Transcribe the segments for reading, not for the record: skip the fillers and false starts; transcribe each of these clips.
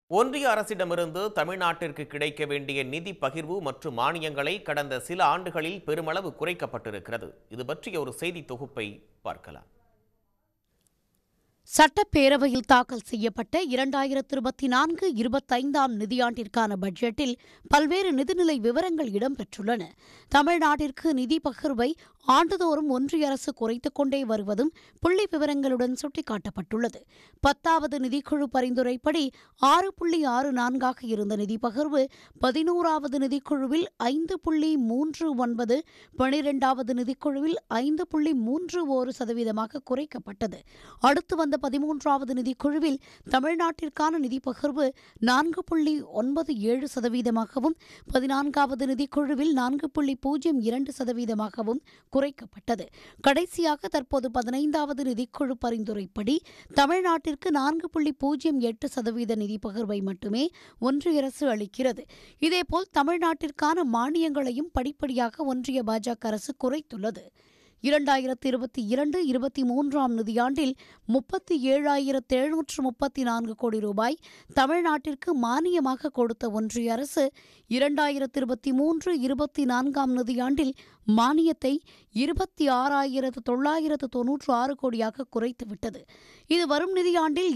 ஒன்றிய அரசிடமிருந்து தமிழ்நாட்டிற்கு கிடைக்க வேண்டிய நிதி பகிர்வு மற்றும் மானியங்களை கடந்த சில ஆண்டுகளில் பெருமளவு குறைக்கப்பட்டிருக்கிறது. இது பற்றிய ஒரு செய்தி தொகுப்பை பார்க்கலாம். சட்டப்பேரவையில் தாக்கல் செய்யப்பட்ட 2024-25 நிதியாண்டிற்கான பட்ஜெட்டில் பல்வேறு நிதிநிலை விவரங்கள் இடம்பெற்றுள்ளன. தமிழ்நாட்டிற்கு நிதி பகிர்வை ஆண்டுதோறும் ஒன்றிய அரசு குறைத்துக் கொண்டே வருவதும் புள்ளி விவரங்களுடன் சுட்டிக்காட்டப்பட்டுள்ளது. 10வது நிதிக்குழு பரிந்துரைப்படி 6.64 இருந்த நிதி பகிர்வு 11வது நிதிக்குழுவில் 5.39, 12வது நிதிக்குழுவில் 5.31% குறைக்கப்பட்டது. அடுத்து வந்த 13வது நிதிக்குழுவில் தமிழ்நாட்டிற்கான நிதி பகிர்வு 4.97%, 14வது நிதிக்குழுவில் 4.02% குறைக்கப்பட்டது. கடைசியாக தற்போது 15வது நிதிக்குழு பரிந்துரைப்படி தமிழ்நாட்டிற்கு 4.08% நிதி பகிர்வை மட்டுமே ஒன்றிய அரசு அளிக்கிறது. இதேபோல் தமிழ்நாட்டிற்கான மானியங்களையும் படிப்படியாக ஒன்றிய பாஜக அரசு குறைத்துள்ளது. 2022-23 நிதியாண்டில் 37,734 கோடி ரூபாய் தமிழ்நாட்டிற்கு மானியமாக கொடுத்த ஒன்றிய அரசு 2023-24 நிதியாண்டில் மானியத்தை 26,996 கோடியாக குறைத்துவிட்டது. இது வரும் நிதியாண்டில்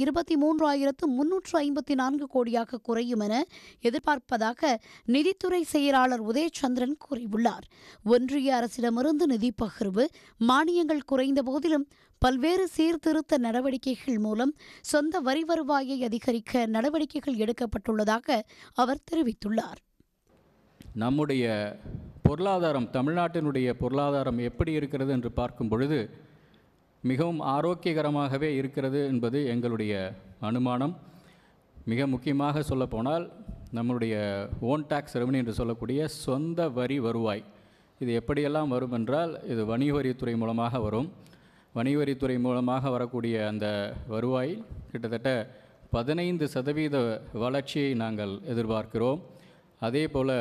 23,354 கோடியாக குறையும் என எதிர்பார்ப்பதாக நிதித்துறை செயலாளர் உதயச்சந்திரன் கூறியுள்ளார். ஒன்றிய அரசிடமிருந்து நிதி பகிர்வு மானியங்கள் குறைந்த போதிலும் பல்வேறு சீர்திருத்த நடவடிக்கைகள் மூலம் சொந்த வரி வருவாயை அதிகரிக்க நடவடிக்கைகள் எடுக்கப்பட்டுள்ளதாக அவர் தெரிவித்துள்ளார். நம்முடைய பொருளாதாரம், தமிழ்நாட்டினுடைய பொருளாதாரம் எப்படி இருக்கிறது என்று பார்க்கும் பொழுது மிகவும் ஆரோக்கியகரமாகவே இருக்கிறது என்பது எங்களுடைய அனுமானம். மிக முக்கியமாக சொல்லப்போனால் நம்முடைய ஓன் டாக்ஸ் ரெவன்யூ என்று சொல்லக்கூடிய சொந்த வரி வருவாய் இது எப்படியெல்லாம் வரும் என்றால், இது வணிக வரித்துறை மூலமாக வரும். வணிக வரித்துறை மூலமாக வரக்கூடிய அந்த வருவாய் கிட்டத்தட்ட 15% வளர்ச்சியை நாங்கள் எதிர்பார்க்கிறோம். அதே போல்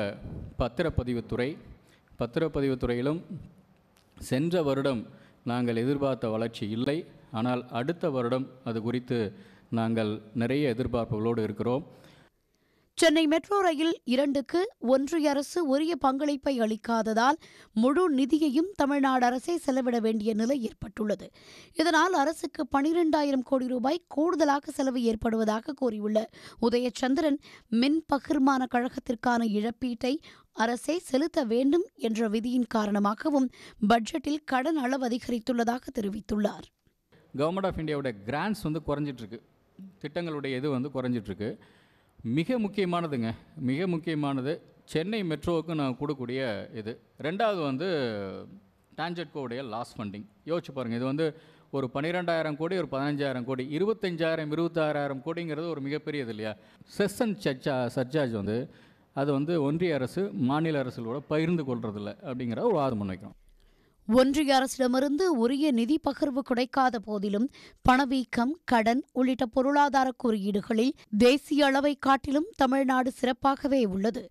பத்திரப்பதிவுத்துறையிலும் சென்ற வருடம் நாங்கள் எதிர்பார்த்த வளர்ச்சி இல்லை. ஆனால் அடுத்த வருடம் அது குறித்து நாங்கள் நிறைய எதிர்பார்ப்புகளோடு இருக்கிறோம். சென்னை மெட்ரோ ரயில் 2க்கு ஒன்றிய அரசு உரிய பங்களிப்பை அளிக்காததால் முழு நிதியையும் தமிழ்நாடு அரசே செலவிட வேண்டிய நிலை ஏற்பட்டுள்ளது. இதனால் அரசுக்கு 12,000 கோடி ரூபாய் கூடுதலாக செலவு ஏற்படுவதாக கூறியுள்ள உதயச்சந்திரன், மின் பகிர்மான கழகத்திற்கான இழப்பீட்டை அரசே செலுத்த வேண்டும் என்ற விதியின் காரணமாகவும் பட்ஜெட்டில் கடன் அளவு அதிகரித்துள்ளதாக தெரிவித்துள்ளார். கவர்மெண்ட் ஆஃப் இந்தியாவுடைய கிராண்ட்ஸ் குறைஞ்சிட்ருக்கு, திட்டங்களுடைய இது குறைஞ்சிட்ருக்கு. மிக முக்கியமானது சென்னை மெட்ரோவுக்கு நான் கொடுக்கக்கூடிய இது. ரெண்டாவது டான்ஜெட்கோவுடைய லாஸ் ஃபண்டிங். யோசிச்சு பாருங்கள், இது ஒரு 12,000 கோடி, ஒரு 15,000 கோடி, 25,000 26,000 கோடிங்கிறது ஒரு மிகப்பெரியது இல்லையா? செஷன் சர்ச்சார்ஜ் அது ஒன்றிய அரசு மாநில அரசுகளோட பகிர்ந்து கொள்றதில்லை அப்படிங்கிற ஒரு வாதம் முன்வைக்கிறோம். ஒன்றிய அரசிடமிருந்து உரிய நிதி பகிர்வு கிடைக்காத போதிலும் பணவீக்கம், கடன் உள்ளிட்ட பொருளாதார குறியீடுகளில் தேசிய அளவை காட்டிலும் தமிழ்நாடு சிறப்பாகவே உள்ளது.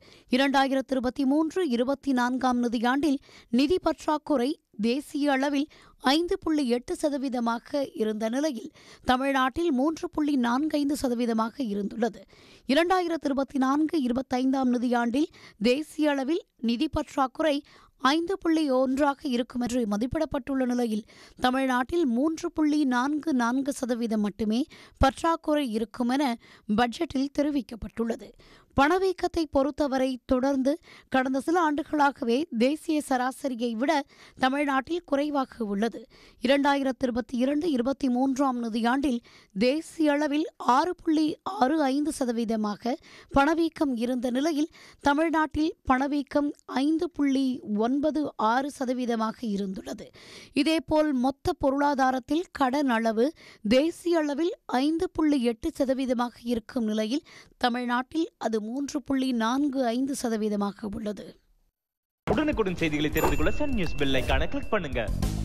2023-24 நிதியாண்டில் நிதி பற்றாக்குறை தேசிய அளவில் 5.8% இருந்த நிலையில் தமிழ்நாட்டில் 3.45% இருந்துள்ளது. 2024-25 நிதியாண்டில் தேசிய அளவில் நிதி பற்றாக்குறை 5.1 இருக்கும் என்று மதிப்பிடப்பட்டுள்ள நிலையில் தமிழ்நாட்டில் 3.44% மட்டுமே பற்றாக்குறை இருக்கும் என பட்ஜெட்டில் தெரிவிக்கப்பட்டுள்ளது. பணவீக்கத்தை பொறுத்தவரை தொடர்ந்து கடந்த சில ஆண்டுகளாகவே தேசிய சராசரியை விட தமிழ்நாட்டில் குறைவாக உள்ளது. 2022-23 நிதியாண்டில் தேசிய அளவில் 6.65% பணவீக்கம் இருந்த நிலையில் தமிழ்நாட்டில் பணவீக்கம் 5.96% இருந்துள்ளது. இதேபோல் மொத்த பொருளாதாரத்தில் கடன் அளவு தேசிய அளவில் 5.8% இருக்கும் நிலையில் தமிழ்நாட்டில் அது 3.45% உள்ளது. உடனுக்குடன் செய்திகளை தெரிந்து கொள்ள சன் நியூஸ் பெல் ஐகானை கிளிக் பண்ணுங்க.